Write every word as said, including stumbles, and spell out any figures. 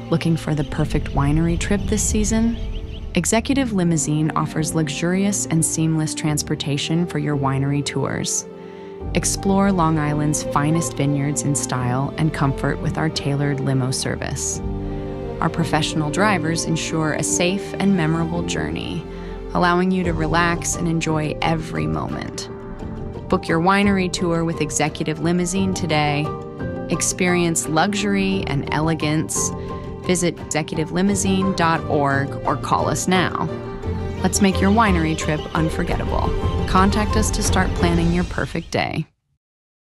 Looking for the perfect winery trip this season? Executive Limousine offers luxurious and seamless transportation for your winery tours. Explore Long Island's finest vineyards in style and comfort with our tailored limo service. Our professional drivers ensure a safe and memorable journey, allowing you to relax and enjoy every moment. Book your winery tour with Executive Limousine today. Experience luxury and elegance. Visit executive limousine dot org or call us now. Let's make your winery trip unforgettable. Contact us to start planning your perfect day.